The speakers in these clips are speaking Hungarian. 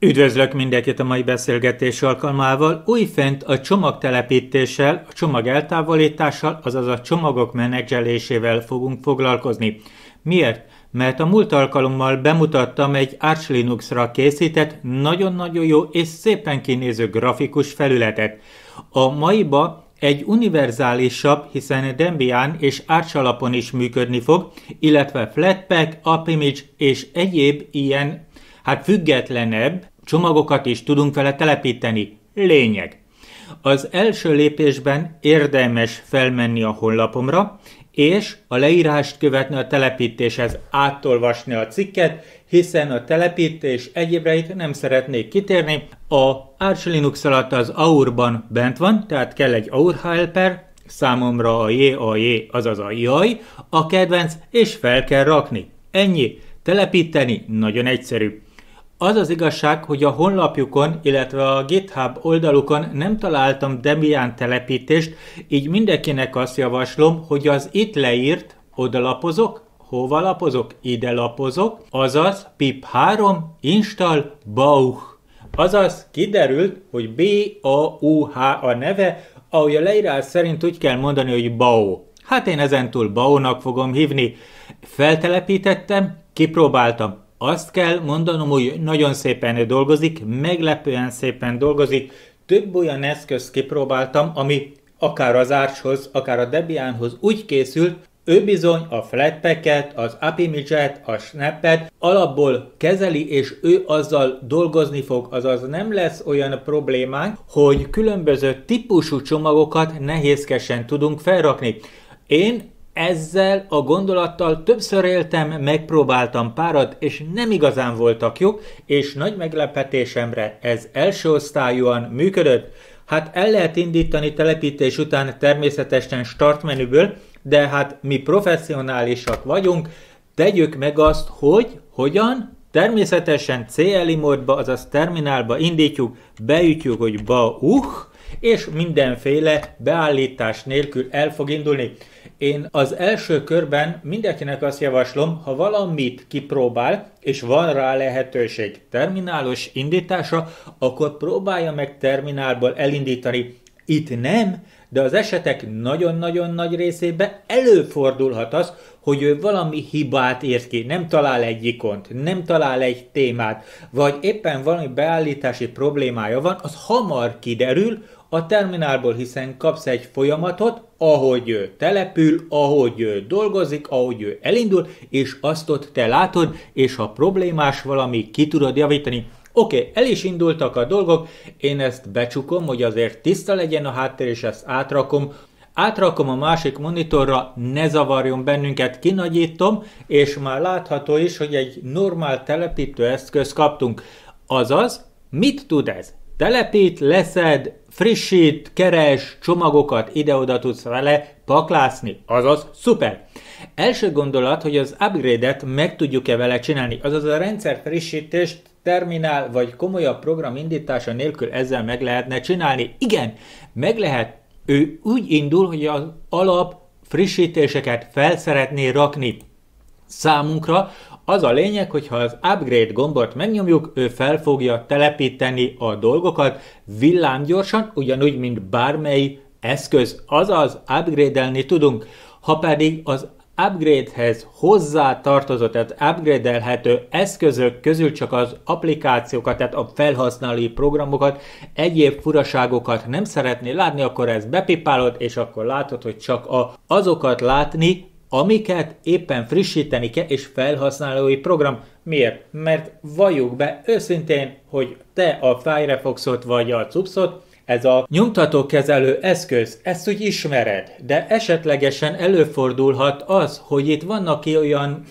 Üdvözlök mindenkit a mai beszélgetés alkalmával. Újfent a csomagtelepítéssel, a csomag eltávolítással, azaz a csomagok menedzselésével fogunk foglalkozni. Miért? Mert a múlt alkalommal bemutattam egy Arch Linux-ra készített, nagyon-nagyon jó és szépen kinéző grafikus felületet. A maiba egy univerzálisabb, hiszen Debian és Arch alapon is működni fog, illetve Flatpak, AppImage és egyéb ilyen, függetlenebb csomagokat is tudunk vele telepíteni. Lényeg. Az első lépésben érdemes felmenni a honlapomra, és a leírást követni a telepítéshez, átolvasni a cikket, hiszen a telepítés egyébre itt nem szeretnék kitérni. A Arch Linux alatt az AUR-ban bent van, tehát kell egy AUR helper, számomra a JAJ, azaz a jaj, a kedvenc, és fel kell rakni. Ennyi. Telepíteni nagyon egyszerű. Az az igazság, hogy a honlapjukon, illetve a GitHub oldalukon nem találtam Debian telepítést, így mindenkinek azt javaslom, hogy az itt leírt, oda lapozok, hova lapozok, ide lapozok, azaz pip3 install bauh. Azaz kiderült, hogy B-A-U-H a neve, ahogy a leírás szerint úgy kell mondani, hogy bau. Hát én ezentúl baunak fogom hívni. Feltelepítettem, kipróbáltam. Azt kell mondanom, hogy nagyon szépen dolgozik, meglepően szépen dolgozik. Több olyan eszközt kipróbáltam, ami akár az Archhoz, akár a Debianhoz úgy készült, ő bizony a Flatpak-et, az AppImage-et, a Snap-et alapból kezeli, és ő azzal dolgozni fog, azaz nem lesz olyan problémánk, hogy különböző típusú csomagokat nehézkesen tudunk felrakni. Én ezzel a gondolattal többször éltem, megpróbáltam párat, és nem igazán voltak jók, és nagy meglepetésemre ez első osztályúan működött. Hát el lehet indítani telepítés után természetesen start menüből, de mi professzionálisak vagyunk, tegyük meg azt, hogy hogyan? Természetesen CLI módba, azaz terminálba indítjuk, beütjük, hogy bauh, és mindenféle beállítás nélkül el fog indulni. Én az első körben mindenkinek azt javaslom, ha valamit kipróbál, és van rá lehetőség terminálos indításra, akkor próbálja meg terminálból elindítani. Itt nem, de az esetek nagyon-nagyon nagy részében előfordulhat az, hogy ő valami hibát írt ki, nem talál egy ikont, nem talál egy témát, vagy éppen valami beállítási problémája van, az hamar kiderül a terminálból, hiszen kapsz egy folyamatot, ahogy ő települ, ahogy ő dolgozik, ahogy ő elindul, és azt ott te látod, és ha problémás valami, ki tudod javítani. Oké, el is indultak a dolgok, én ezt becsukom, hogy azért tiszta legyen a háttér, és ezt átrakom a másik monitorra, ne zavarjon bennünket, kinagyítom, és már látható is, hogy egy normál telepítő eszközt kaptunk. Azaz, mit tud ez? Telepít, leszed, frissít, keres, csomagokat ide-oda tudsz vele paklászni, azaz szuper! Első gondolat, hogy az upgrade-et meg tudjuk-e vele csinálni, azaz a rendszer frissítést terminál vagy komolyabb program indítása nélkül ezzel meg lehetne csinálni. Igen, meg lehet. Ő úgy indul, hogy az alap frissítéseket fel szeretné rakni. Számunkra az a lényeg, hogy ha az upgrade gombot megnyomjuk, ő fel fogja telepíteni a dolgokat villámgyorsan, ugyanúgy, mint bármely eszköz, azaz upgrade-elni tudunk. Ha pedig az upgrade-hez hozzá tartozott, tehát upgrade-elhető eszközök közül csak az applikációkat, tehát a felhasználói programokat, egyéb furaságokat nem szeretné látni, akkor ezt bepipálod, és akkor látod, hogy csak azokat látni, amiket éppen frissíteni kell, és felhasználói program. Miért? Mert valljuk be őszintén, hogy te a Firefoxot vagy a Cupsot, ez a nyomtatókezelő eszköz, ezt úgy ismered, de esetlegesen előfordulhat az, hogy itt vannak olyan,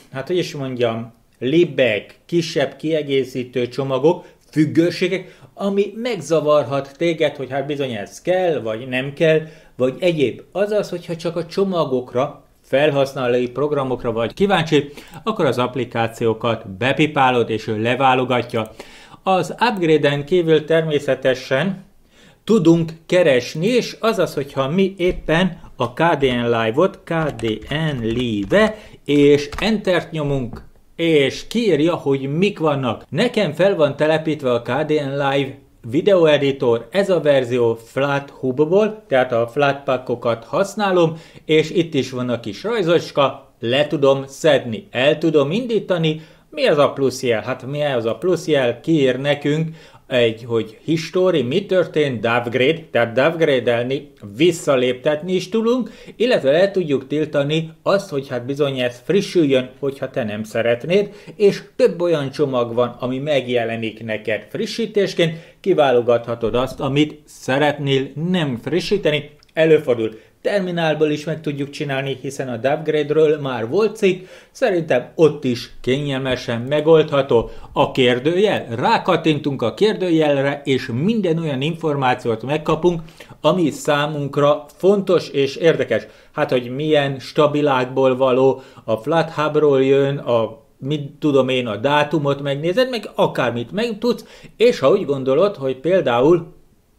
libek, kisebb kiegészítő csomagok, függőségek, ami megzavarhat téged, hogy bizony ez kell, vagy nem kell, vagy egyéb. Azaz, hogyha csak a csomagokra, felhasználói programokra vagy kíváncsi, akkor az applikációkat bepipálod, és ő leválogatja. Az upgrade-en kívül természetesen tudunk keresni, és azaz, hogyha mi éppen a KDN Live-ot, KDN Live, és Entert nyomunk, és kiírja, hogy mik vannak. Nekem fel van telepítve a KDN Live videoeditor, ez a verzió FlatHub-ból, tehát a Flatpak-okat használom, és itt is van a kis rajzocska, le tudom szedni, el tudom indítani. Mi az a plusz jel? Hát mi az a plusz jel? Kiír nekünk hogy history, mi történt, downgrade, tehát downgrade-elni, visszaléptetni is tudunk, illetve le tudjuk tiltani azt, hogy hát bizony ez frissüljön, hogyha te nem szeretnéd, és több olyan csomag van, ami megjelenik neked frissítésként, kiválogathatod azt, amit szeretnél nem frissíteni, előfordul. Terminálból is meg tudjuk csinálni, hiszen a downgrade-ről már volt cikk, szerintem ott is kényelmesen megoldható. A kérdőjel, rákattintunk a kérdőjelre, és minden olyan információt megkapunk, ami számunkra fontos és érdekes. Hát, hogy milyen stabilákból való, a FlatHubról jön, mit tudom én, a dátumot megnézed, meg akármit megtudsz, és ha úgy gondolod, hogy például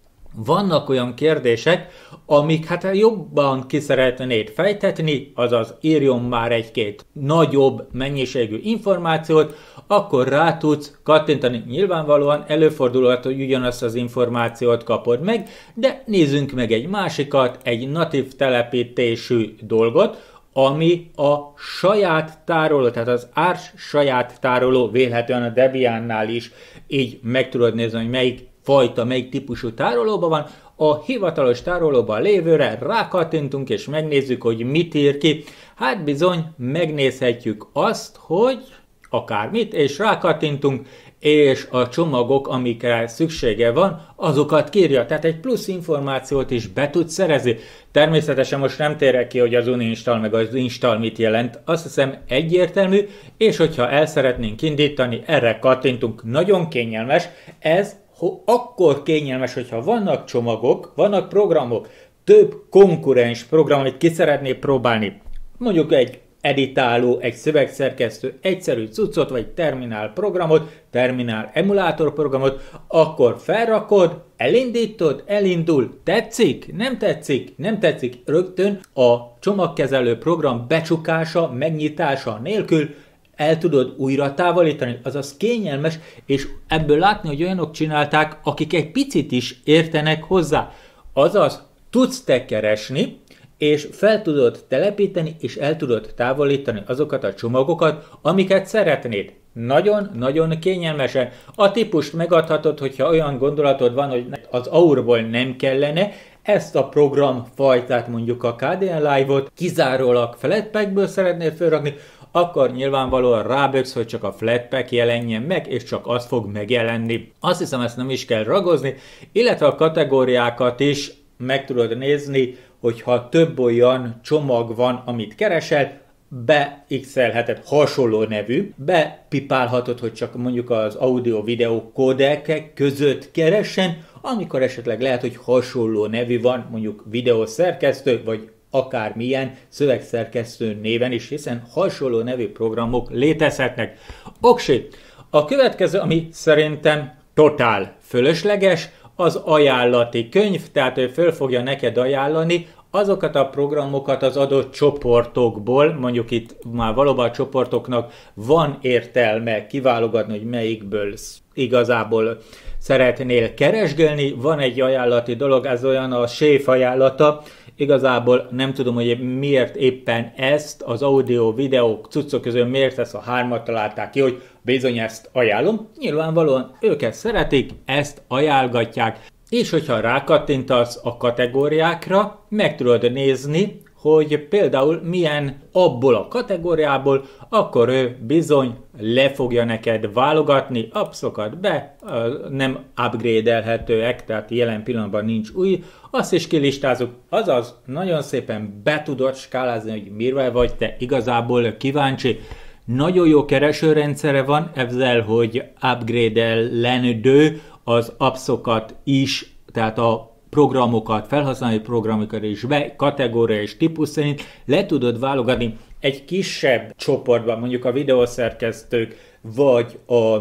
vannak olyan kérdések, amik hát jobban ki szeretnéd fejtetni, azaz írjon már egy-két nagyobb mennyiségű információt, akkor rá tudsz kattintani. Nyilvánvalóan előfordulhat, hogy ugyanazt az információt kapod meg, de nézzünk meg egy másikat, egy natív telepítésű dolgot, ami a saját tároló, tehát az Arch saját tároló, vélhetően a Debian-nál is így meg tudod nézni, hogy melyik fajta, melyik típusú tárolóban van. A hivatalos tárolóban lévőre rákattintunk és megnézzük, hogy mit ír ki. Hát bizony megnézhetjük azt, hogy akármit, és rákattintunk, és a csomagok, amikre szüksége van, azokat kírja. Tehát egy plusz információt is be tudsz szerezni. Természetesen most nem térek ki, hogy az uninstall meg az install mit jelent. Azt hiszem egyértelmű, és hogyha el szeretnénk indítani, erre kattintunk. Nagyon kényelmes. Ez akkor kényelmes, hogyha vannak csomagok, vannak programok, több konkurens program, amit ki szeretnél próbálni. Mondjuk egy editáló, egy szövegszerkesztő, egyszerű cuccot, vagy terminál programot, terminál emulátor programot, akkor felrakod, elindítod, elindul, tetszik, nem tetszik, nem tetszik, rögtön a csomagkezelő program becsukása, megnyitása nélkül el tudod újra távolítani, azaz kényelmes, és ebből látni, hogy olyanok csinálták, akik egy picit is értenek hozzá. Azaz tudsz te keresni, és fel tudod telepíteni, és el tudod távolítani azokat a csomagokat, amiket szeretnéd. Nagyon-nagyon kényelmesen. A típust megadhatod, hogyha olyan gondolatod van, hogy az AUR-ból nem kellene, ezt a programfajtát, mondjuk a KDN Live-ot kizárólag Flatpakből szeretnél felrakni, akkor nyilvánvalóan ráböksz, hogy csak a Flatpak jelenjen meg, és csak az fog megjelenni. Azt hiszem, ezt nem is kell ragozni, illetve a kategóriákat is meg tudod nézni, hogyha több olyan csomag van, amit keresel, beixelheted hasonló nevű, bepipálhatod, hogy csak mondjuk az audio-videó kódekek között keressen, amikor esetleg lehet, hogy hasonló nevű van, mondjuk videószerkesztő, vagy akármilyen szövegszerkesztő néven is, hiszen hasonló nevű programok létezhetnek. Oké, a következő, ami szerintem totál fölösleges, az ajánlati könyv, tehát ő föl fogja neked ajánlani azokat a programokat az adott csoportokból, mondjuk itt már valóban a csoportoknak van értelme kiválogatni, hogy melyikből igazából szeretnél keresgélni. Van egy ajánlati dolog, ez olyan a Séf ajánlata, igazából nem tudom, hogy miért éppen ezt az audio, videók, cuccok közül miért ezt a hármat találták ki, hogy bizony ezt ajánlom. Nyilvánvalóan őket szeretik, ezt ajánlgatják. És hogyha rákattintasz a kategóriákra, meg tudod nézni, hogy például milyen abból a kategóriából, akkor ő bizony le fogja neked válogatni, appszokat be, nem upgrade-elhetőek, tehát jelen pillanatban nincs új, azt is kilistázunk, azaz nagyon szépen be tudod skálázni, hogy mire vagy te igazából kíváncsi. Nagyon jó keresőrendszere van ezzel, hogy upgrade-elendő az appszokat is, tehát a programokat, felhasználói programokat is be, kategória és típus szerint le tudod válogatni egy kisebb csoportban, mondjuk a videószerkesztők, vagy a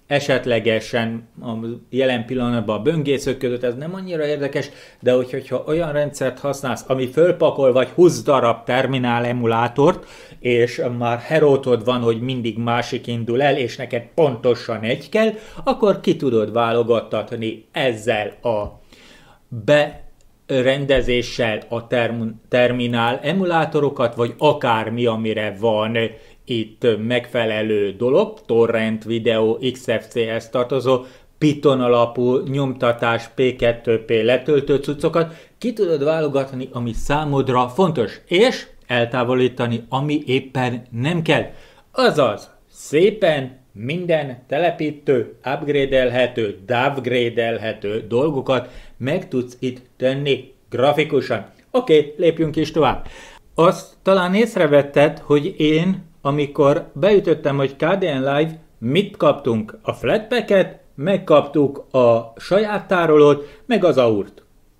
Esetlegesen a jelen pillanatban a böngészők között ez nem annyira érdekes, de hogyha olyan rendszert használsz, ami fölpakol vagy 20 darab terminál emulátort, és már herótod van, hogy mindig másik indul el, és neked pontosan egy kell, akkor ki tudod válogattatni ezzel a berendezéssel a terminál emulátorokat, vagy akármi, amire van itt megfelelő dolog, torrent, videó, XFCE-hez tartozó, Python alapú nyomtatás, P2P letöltő cuccokat, ki tudod válogatni, ami számodra fontos, és eltávolítani, ami éppen nem kell. Azaz, szépen minden telepítő, upgrade-elhető, downgrade-elhető dolgokat meg tudsz itt tenni grafikusan. Oké, lépjünk is tovább. Azt talán észrevetted, hogy én, amikor beütöttem, hogy KDN Live, mit kaptunk? A Flatpak-et, megkaptuk a saját tárolót, meg az AUR-t.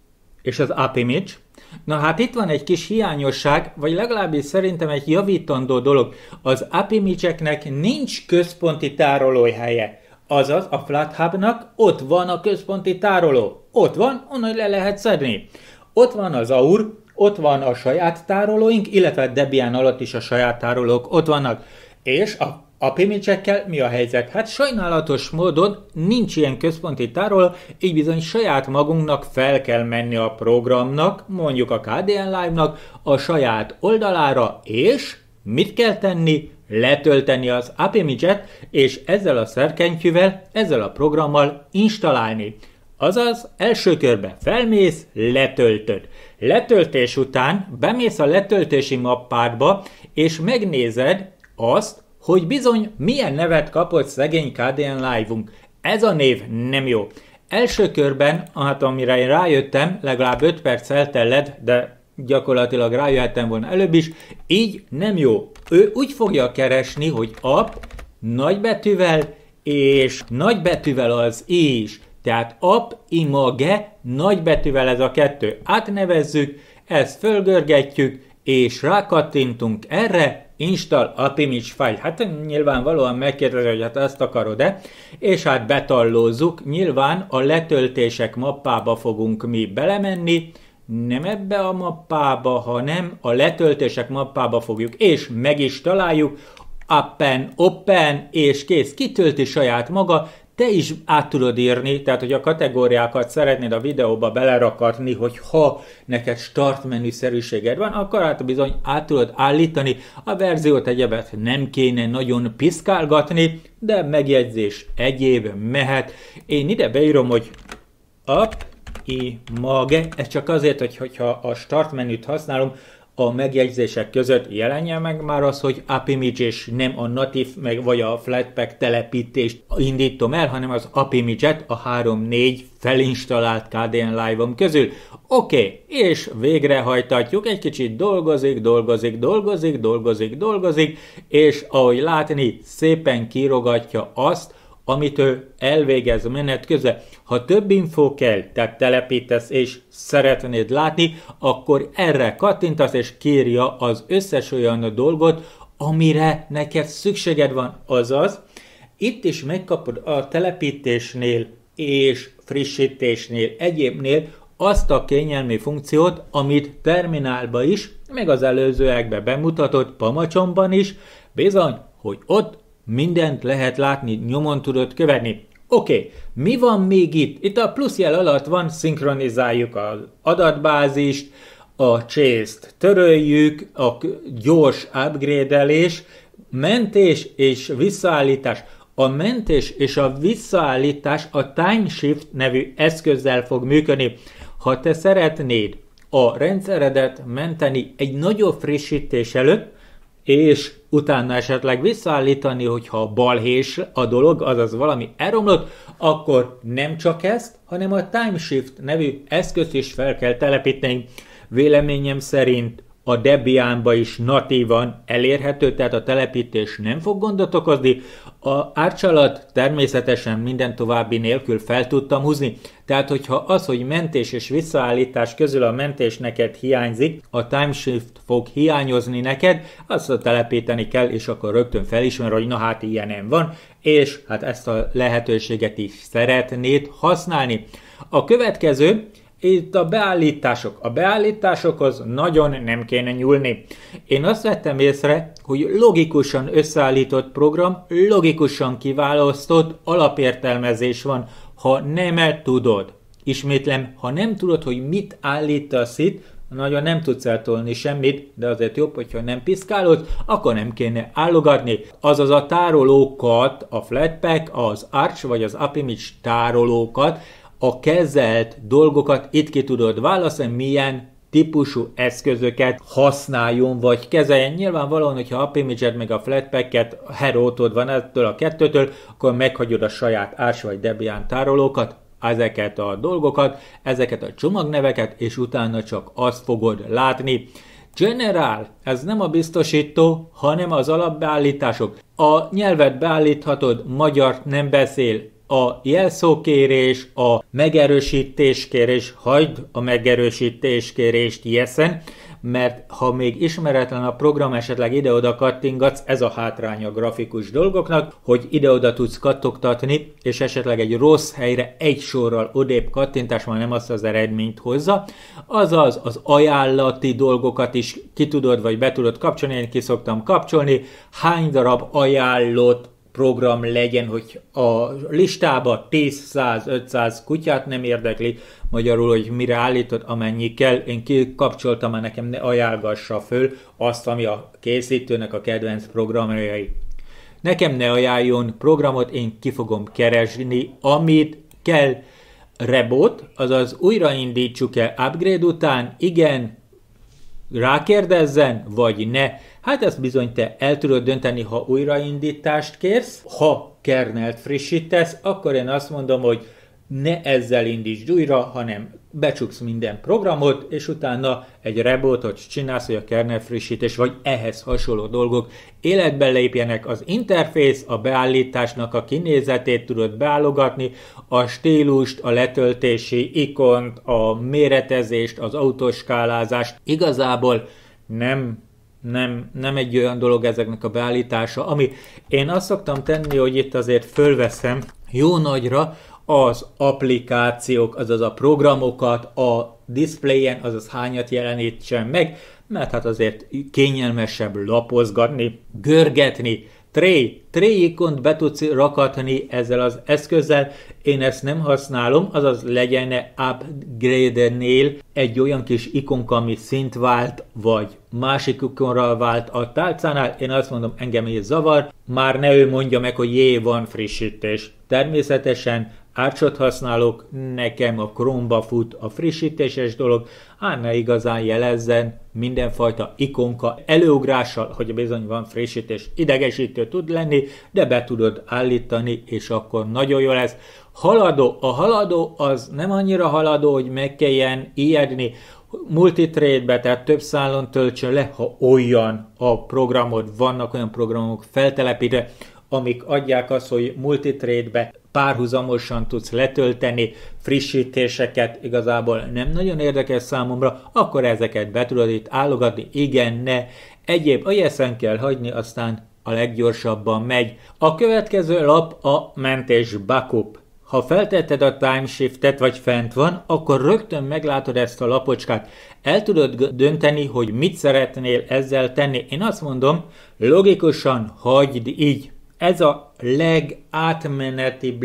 És az AppImage. Na hát itt van egy kis hiányosság, vagy legalábbis szerintem egy javítandó dolog. Az AppImage-eknek nincs központi tárolóhelye. Azaz a FlatHub-nak ott van a központi tároló. Ott van, onnan le lehet szedni. Ott van az AUR, ott van a saját tárolóink, illetve Debian alatt is a saját tárolók ott vannak. És a AppImage-ekkel mi a helyzet? Hát sajnálatos módon nincs ilyen központi tároló, így bizony saját magunknak fel kell menni a programnak, mondjuk a KDN Live-nak, a saját oldalára, és mit kell tenni? Letölteni az AppImage-et, és ezzel a szerkentyűvel, ezzel a programmal installálni. Azaz, első körben felmész, letöltöd. Letöltés után bemész a letöltési mappádba, és megnézed azt, hogy bizony milyen nevet kapott szegény KDN Live-unk. Ez a név nem jó. Első körben, hát amire én rájöttem, legalább 5 perc eltellett, de gyakorlatilag rájöhettem volna előbb is, így nem jó. Ő úgy fogja keresni, hogy app nagybetűvel, és nagybetűvel az is. Tehát AppImage nagybetűvel ez a kettő. Átnevezzük, ezt fölgörgetjük, és rákattintunk erre, install AppImage file. Hát nyilvánvalóan megkérdezi, hogy hát ezt akarod-e, és hát betallózzuk. Nyilván a letöltések mappába fogunk mi belemenni, nem ebbe a mappába, hanem a letöltések mappába fogjuk, és meg is találjuk, appen, open, és kész, kitölti saját maga. Te is át tudod írni, tehát hogy a kategóriákat szeretnéd a videóba belerakatni, hogy ha neked start menüszerűséged van, akkor hát bizony át tudod állítani. A verziót egyebet nem kéne nagyon piszkálgatni, de megjegyzés egyéb mehet. Én ide beírom, hogy AppImage, ez csak azért, hogyha a start menüt használom, a megjegyzések között jelenjen meg már az, hogy AppImage és nem a natív vagy a Flatpak telepítést indítom el, hanem az AppImage-et a 3-4 felinstallált KDN Live-om közül. Oké, és végrehajtatjuk, egy kicsit dolgozik, és ahogy látni, szépen kírogatja azt, amit ő elvégez menet közben. Ha több infó kell, tehát telepítesz és szeretnéd látni, akkor erre kattintasz és kírja az összes olyan dolgot, amire neked szükséged van. Azaz, itt is megkapod a telepítésnél és frissítésnél, egyébnél azt a kényelmi funkciót, amit terminálba is, meg az előzőekben bemutatott Pamacsomban is, bizony, hogy ott mindent lehet látni, nyomon tudod követni. Oké, mi van még itt? Itt a pluszjel alatt van, szinkronizáljuk az adatbázist, a chase-t töröljük, a gyors upgrade-elés, mentés és visszaállítás. A mentés és a visszaállítás a TimeShift nevű eszközzel fog működni. Ha te szeretnéd a rendszeredet menteni egy nagyobb frissítés előtt, és utána esetleg visszaállítani, hogyha balhés a dolog, azaz valami elromlott, akkor nem csak ezt, hanem a TimeShift nevű eszközt is fel kell telepíteni. Véleményem szerint a Debian-ba is natívan elérhető, tehát a telepítés nem fog gondot okozni. A Arch alatt természetesen minden további nélkül fel tudtam húzni, tehát hogyha az, hogy mentés és visszaállítás közül a mentés neked hiányzik, a timeshift fog hiányozni neked, azt telepíteni kell, és akkor rögtön felismer, hogy na hát ilyenem van, és hát ezt a lehetőséget is szeretnéd használni. A következő, itt a beállítások. A beállításokhoz nagyon nem kéne nyúlni. Én azt vettem észre, hogy logikusan összeállított program, logikusan kiválasztott alapértelmezés van, ha nem tudod. Ismétlem, ha nem tudod, hogy mit állítasz itt, nagyon nem tudsz eltolni semmit, de azért jobb, hogyha nem piszkálod, akkor nem kéne állogatni. Azaz a tárolókat, a Flatpak, az Arch vagy az Appimage tárolókat, a kezelt dolgokat itt ki tudod választani, milyen típusú eszközöket használjon vagy kezeljen. Nyilvánvalóan, hogyha Appimage-ed meg a Flatpak-et herótod van ettől a kettőtől, akkor meghagyod a saját Arch vagy Debian tárolókat, ezeket a dolgokat, ezeket a csomagneveket, és utána csak azt fogod látni. General, ez nem a biztosító, hanem az alapbeállítások. A nyelvet beállíthatod, magyart nem beszél, a jelszókérés, a megerősítéskérés, hagyd a megerősítéskérést yes-en, mert ha még ismeretlen a program, esetleg ide-oda kattingatsz, ez a hátránya a grafikus dolgoknak, hogy ide-oda tudsz kattogtatni, és esetleg egy rossz helyre egy sorral odébb kattintás már nem azt az eredményt hozza. Azaz az ajánlati dolgokat is ki tudod, vagy be tudod kapcsolni, én ki szoktam kapcsolni, hány darab ajánlott program legyen, hogy a listába 10, 100, 500 kutyát nem érdekli, magyarul, hogy mire állítod, amennyi kell, én kikapcsoltam, már nekem ne ajánlgassa föl azt, ami a készítőnek a kedvenc programjai. Nekem ne ajánljon programot, én ki fogom keresni, amit kell. Reboot, azaz újraindítsuk el upgrade után, igen, rákérdezzen, vagy ne. Hát ezt bizony te el tudod dönteni, ha újraindítást kérsz. Ha kernelt frissítesz, akkor én azt mondom, hogy ne ezzel indítsd újra, hanem becsuksz minden programot, és utána egy rebootot csinálsz, hogy a kernel frissítés, vagy ehhez hasonló dolgok életbe lépjenek. Az interfész, a beállításnak a kinézetét tudod beállogatni, a stílust, a letöltési ikont, a méretezést, az autoskálázást. Igazából nem egy olyan dolog ezeknek a beállítása, ami én azt szoktam tenni, hogy itt azért fölveszem jó nagyra az applikációk, azaz a programokat a displayen, azaz hányat jelenítsen meg, mert hát azért kényelmesebb lapozgatni, görgetni, tray ikont be tudsz rakatni ezzel az eszközzel, én ezt nem használom, azaz legyen upgrade-nél egy olyan kis ikonka, ami szint vált, vagy másik ikonra vált a tálcánál, én azt mondom, engem így zavar, már ne ő mondja meg, hogy jé, van frissítés. Természetesen Archot használok, nekem a Chrome-ba fut a frissítéses dolog, ne igazán jelezzen mindenfajta ikonka előugrással, hogy bizony van frissítés, idegesítő tud lenni, de be tudod állítani, és akkor nagyon jó lesz. Haladó, a haladó az nem annyira haladó, hogy meg kelljen ijedni, multitrade-be, tehát több szálon töltsön le, ha olyan a programod, vannak olyan programok feltelepítve, amik adják azt, hogy multitrade-be párhuzamosan tudsz letölteni frissítéseket, igazából nem nagyon érdekes számomra, akkor ezeket be tudod itt állogatni, igen, ne. Egyéb ilyeszen kell hagyni, aztán a leggyorsabban megy. A következő lap a mentés backup. Ha feltetted a timeshiftet, vagy fent van, akkor rögtön meglátod ezt a lapocskát. El tudod dönteni, hogy mit szeretnél ezzel tenni. Én azt mondom, logikusan hagyd így. Ez a legátmenetibb,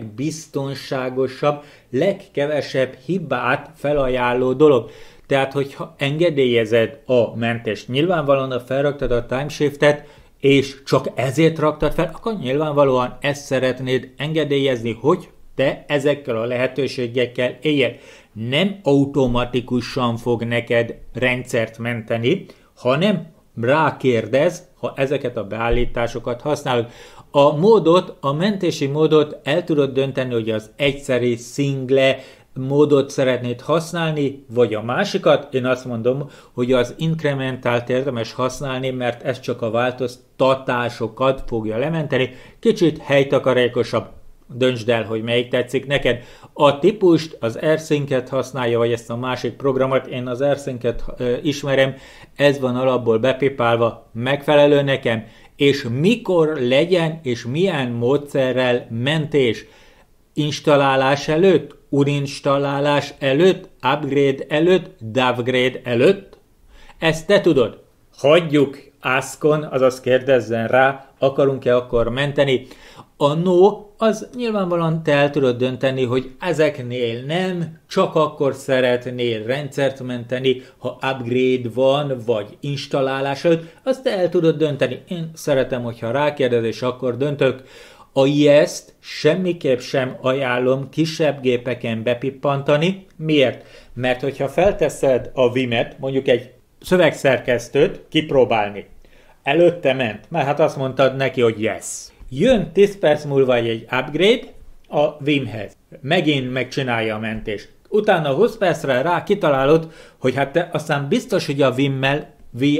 legbiztonságosabb, legkevesebb hibát felajánló dolog. Tehát, hogyha engedélyezed a mentést, nyilvánvalóan felraktad a timeshiftet, és csak ezért raktad fel, akkor nyilvánvalóan ezt szeretnéd engedélyezni, hogy te ezekkel a lehetőségekkel éljed. Nem automatikusan fog neked rendszert menteni, hanem rákérdez, ha ezeket a beállításokat használod. A mentési módot el tudod dönteni, hogy az egyszeri, single, módot szeretnéd használni, vagy a másikat. Én azt mondom, hogy az inkrementált érdemes használni, mert ez csak a változtatásokat fogja lementeni. Kicsit helytakarékosabb. Döntsd el, hogy melyik tetszik neked. A típust, az AirSync-et használja, vagy ezt a másik programot, én az AirSync-et ismerem, ez van alapból bepipálva, megfelelő nekem, és mikor legyen, és milyen módszerrel mentés. Installálás előtt, uninstallálás előtt, upgrade előtt, downgrade előtt? Ezt te tudod. Hagyjuk askon, azaz kérdezzen rá, akarunk-e akkor menteni. A no, az nyilvánvalóan te el tudod dönteni, hogy ezeknél nem, csak akkor szeretnél rendszert menteni, ha upgrade van, vagy installálás előtt, azt te el tudod dönteni. Én szeretem, hogyha rákérdez, és akkor döntök. A yes-t semmiképp sem ajánlom kisebb gépeken bepippantani. Miért? Mert hogyha felteszed a Vim-et, mondjuk egy szövegszerkesztőt kipróbálni, előtte ment, mert hát azt mondtad neki, hogy yes. Jön 10 perc múlva egy upgrade a Vimhez. Megint megcsinálja a mentést. Utána 20 percre rá kitalálod, hogy hát te aztán biztos, hogy a Vimmel,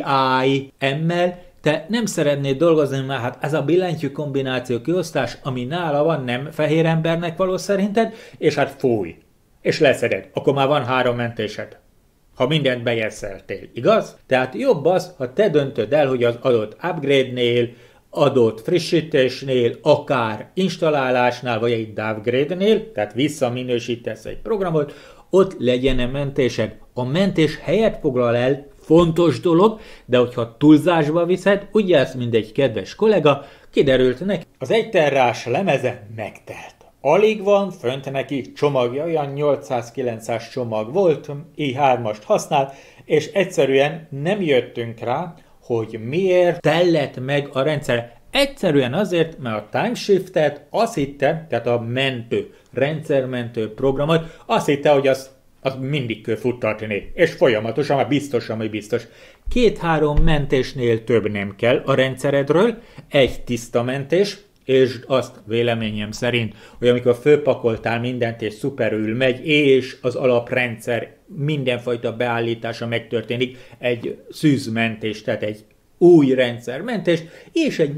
VIM-mel te nem szeretnéd dolgozni, mert hát ez a billentyű kombináció kiosztás, ami nála van, nem fehér embernek való szerinted, és hát fúj. És leszeded. Akkor már van 3 mentésed. Ha mindent bejesszeltél, igaz? Tehát jobb az, ha te döntöd el, hogy az adott upgrade-nél, adott frissítésnél, akár installálásnál, vagy egy downgrade-nél, tehát visszaminősítesz egy programot, ott legyen mentésed. A mentés helyet foglal el, fontos dolog, de hogyha túlzásba viszed, úgy jelsz, mint egy kedves kollega, kiderült neki, az 1 terrás lemeze megtelt. Alig van fönt neki csomagja, olyan 800-900 csomag volt, i3-ast használ, és egyszerűen nem jöttünk rá, hogy miért tellett meg a rendszer. Egyszerűen azért, mert a TimeShift-et azt hitte, tehát a rendszermentő programot, azt hitte, hogy az mindig kell futtatni, és folyamatosan, már biztosan, hogy biztos. 2-3 mentésnél több nem kell a rendszeredről, egy tiszta mentés, és azt véleményem szerint, hogy amikor fölpakoltál mindent, és szuperül megy, és az alaprendszer mindenfajta beállítása megtörténik, egy szűzmentés, tehát egy új rendszermentés, és egy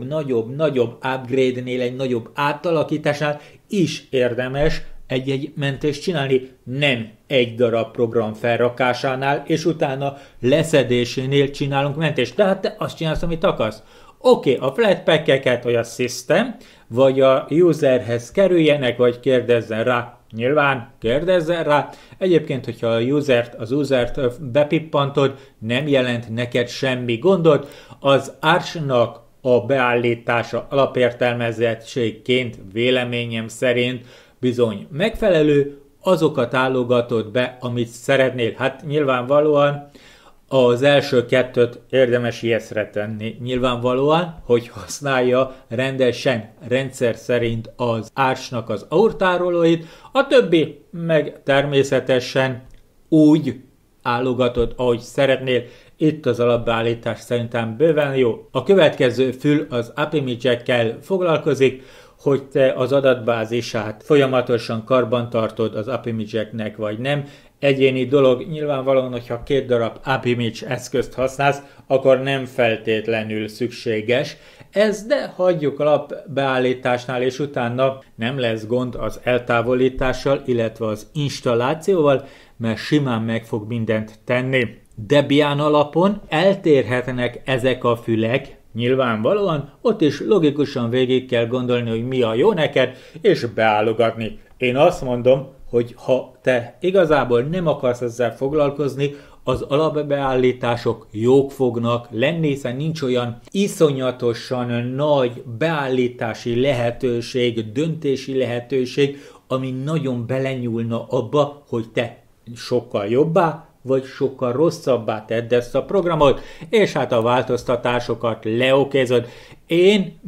nagyobb upgrade-nél, egy nagyobb átalakításnál is érdemes egy mentést csinálni, nem egy darab program felrakásánál, és utána leszedésénél csinálunk mentést. Tehát te azt csinálsz, amit akarsz. Oké, a Flatpak-eket, vagy a System, vagy a userhez kerüljenek, vagy kérdezzen rá. Nyilván kérdezzen rá. Egyébként, hogyha az usert bepippantod, nem jelent neked semmi gondot. Az Arch-nak a beállítása alapértelmezettségként véleményem szerint bizony megfelelő, azokat állogatod be, amit szeretnél. Hát nyilvánvalóan az első 2 érdemes yes-re tenni. Nyilvánvalóan, hogy használja rendesen, rendszer szerint az Arch-nak az aurtárolóit, a többi meg természetesen úgy állogatod, ahogy szeretnél. Itt az alapbeállítás szerintem bőven jó. A következő fül az AppImage-ekkel foglalkozik, hogy te az adatbázisát folyamatosan karbantartod az AppImage-eknek, vagy nem. Egyéni dolog, nyilvánvalóan, hogyha 2 darab AppImage eszközt használsz, akkor nem feltétlenül szükséges. Ez, de hagyjuk alapbeállításnál, és utána nem lesz gond az eltávolítással, illetve az installációval, mert simán meg fog mindent tenni. Debian alapon eltérhetnek ezek a fülek, nyilvánvalóan, ott is logikusan végig kell gondolni, hogy mi a jó neked, és beállogatni. Én azt mondom, hogy ha te igazából nem akarsz ezzel foglalkozni, az alapbeállítások jók fognak lenni, hiszen nincs olyan iszonyatosan nagy beállítási lehetőség, döntési lehetőség, ami nagyon belenyúlna abba, hogy te sokkal jobbá, vagy sokkal rosszabbá tedd ezt a programot, és hát a változtatásokat leokézod. Én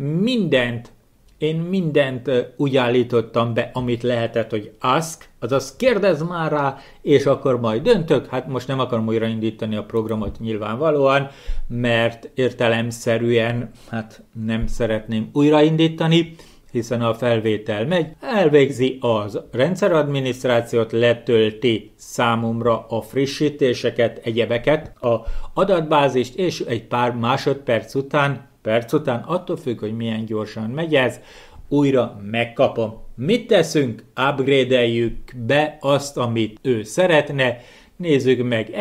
mindent úgy állítottam be, amit lehetett, hogy ask, azaz kérdezz már rá, és akkor majd döntök. Hát most nem akarom újraindítani a programot nyilvánvalóan, mert értelemszerűen hát nem szeretném újraindítani. hiszen a felvétel megy, elvégzi az rendszeradminisztrációt, letölti számomra a frissítéseket, egyebeket, a adatbázist, és egy pár másodperc után, attól függ, hogy milyen gyorsan megy ez, újra megkapom. Mit teszünk? Upgrade-eljük be azt, amit ő szeretne. Nézzük meg,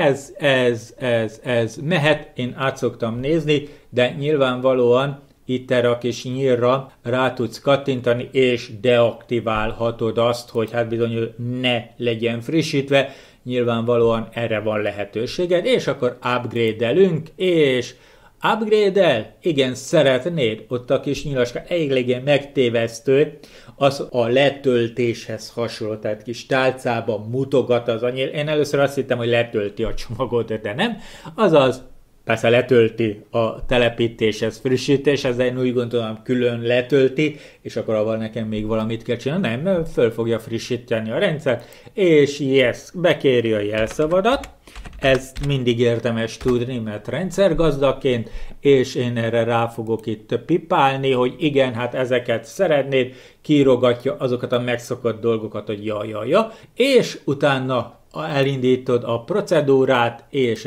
ez mehet, én át szoktam nézni, de nyilvánvalóan itt erre a kis nyírra rá tudsz kattintani, és deaktiválhatod azt, hogy hát bizony ne legyen frissítve. Nyilvánvalóan erre van lehetőséged, és akkor upgrade-elünk, és upgrade-el? Igen, szeretnéd, ott a kis nyilaska elég megtévesztő, az a letöltéshez hasonló, tehát kis tálcában mutogat az anyél. Én először azt hittem, hogy letölti a csomagot, de nem. Azaz, persze letölti a telepítéshez, frissítéshez, de én úgy gondolom, külön letölti, és akkor avval nekem még valamit kell csinálni. Nem, föl fogja frissíteni a rendszert, és yes, bekéri a jelszavadat. Ezt mindig érdemes tudni, mert rendszergazdaként, és én erre rá fogok itt pipálni, hogy igen, hát ezeket szeretnéd, kírogatja azokat a megszokott dolgokat, hogy ja, és utána elindítod a procedúrát,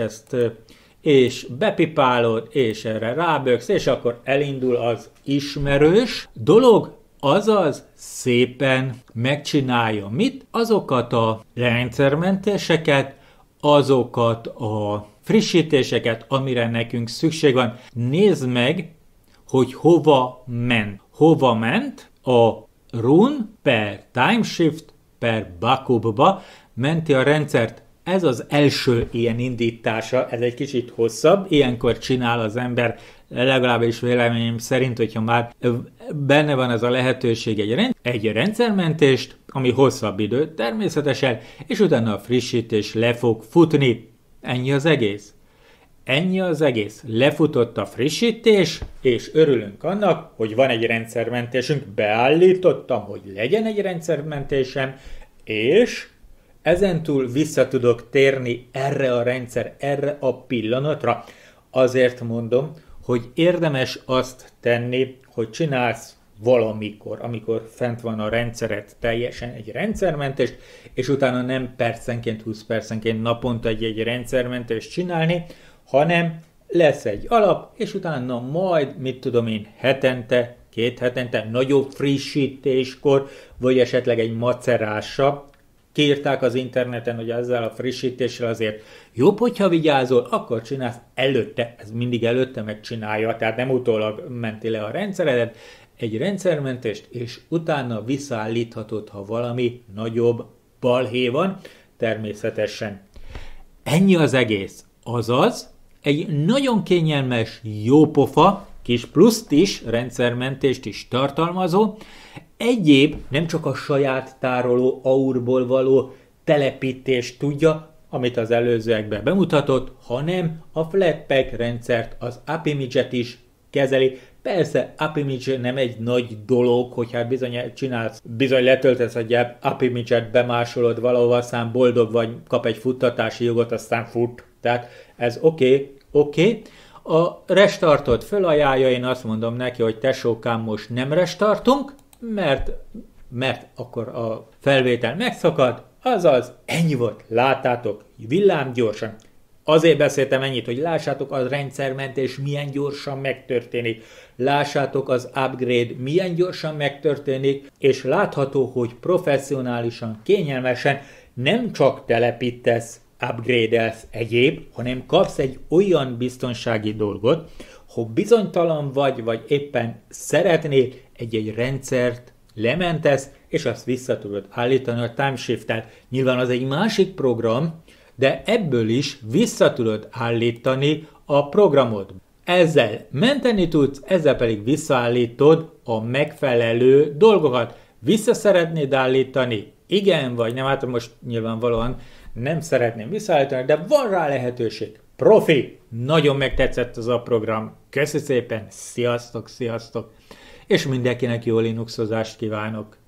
és bepipálod, és erre ráböksz, és akkor elindul az ismerős dolog, azaz szépen megcsinálja mit? Azokat a rendszermentéseket, azokat a frissítéseket, amire nekünk szükség van. Nézd meg, hogy hova ment. Hova ment? A run per timeshift per backupba menti a rendszert. Ez az első ilyen indítása, ez egy kicsit hosszabb, ilyenkor csinál az ember, legalábbis véleményem szerint, hogyha már benne van ez a lehetőség egy rendszermentést, ami hosszabb idő természetesen, és utána a frissítés le fog futni. Ennyi az egész. Ennyi az egész. Lefutott a frissítés, és örülünk annak, hogy van egy rendszermentésünk, beállítottam, hogy legyen egy rendszermentésem, és ezentúl vissza tudok térni erre a erre a pillanatra. Azért mondom, hogy érdemes azt tenni, hogy csinálsz valamikor, amikor fent van a rendszeret teljesen egy rendszermentést, és utána nem percenként, 20 percenként naponta egy rendszermentést csinálni, hanem lesz egy alap, és utána majd, mit tudom én, hetente, 2 hetente, nagyobb frissítéskor, vagy esetleg egy macerásabb, kiírták az interneten, hogy ezzel a frissítéssel azért jobb, hogyha vigyázol, akkor csinálsz előtte, ez mindig előtte megcsinálja, tehát nem utólag menti le a rendszeredet, egy rendszermentést, és utána visszaállíthatod, ha valami nagyobb balhé van, természetesen. Ennyi az egész. Azaz, egy nagyon kényelmes, jópofa, kis pluszt is, rendszermentést is tartalmazó, egyéb, nem csak a saját tároló aurból való telepítést tudja, amit az előzőekben bemutatott, hanem a Flatpak rendszert, az Appimage-et is kezeli. Persze, Appimage nem egy nagy dolog, hogy hát bizony letöltesz egy Appimage-et, bemásolod valahova, aztán boldog vagy, kap egy futtatási jogot, aztán fut. Tehát ez oké. A restartot fölajánlja, én azt mondom neki, hogy tesókám, most nem restartunk, mert akkor a felvétel megszakad, azaz ennyi volt, láttátok, villámgyorsan. Azért beszéltem ennyit, hogy lássátok a rendszermentés milyen gyorsan megtörténik, lássátok az upgrade milyen gyorsan megtörténik, és látható, hogy professzionálisan, kényelmesen nem csak telepítesz, upgrade-elsz egyéb, hanem kapsz egy olyan biztonsági dolgot, ha bizonytalan vagy éppen szeretnéd egy rendszert lementesz, és azt vissza tudod állítani a timeshift-tel. Nyilván az egy másik program, de ebből is vissza tudod állítani a programot. Ezzel menteni tudsz, ezzel pedig visszaállítod a megfelelő dolgokat. Vissza szeretnéd állítani? Igen vagy nem? Hát most nyilvánvalóan nem szeretném visszaállítani, de van rá lehetőség. Profi! Nagyon megtetszett az a program. Köszi szépen, sziasztok! És mindenkinek jó Linuxozást kívánok!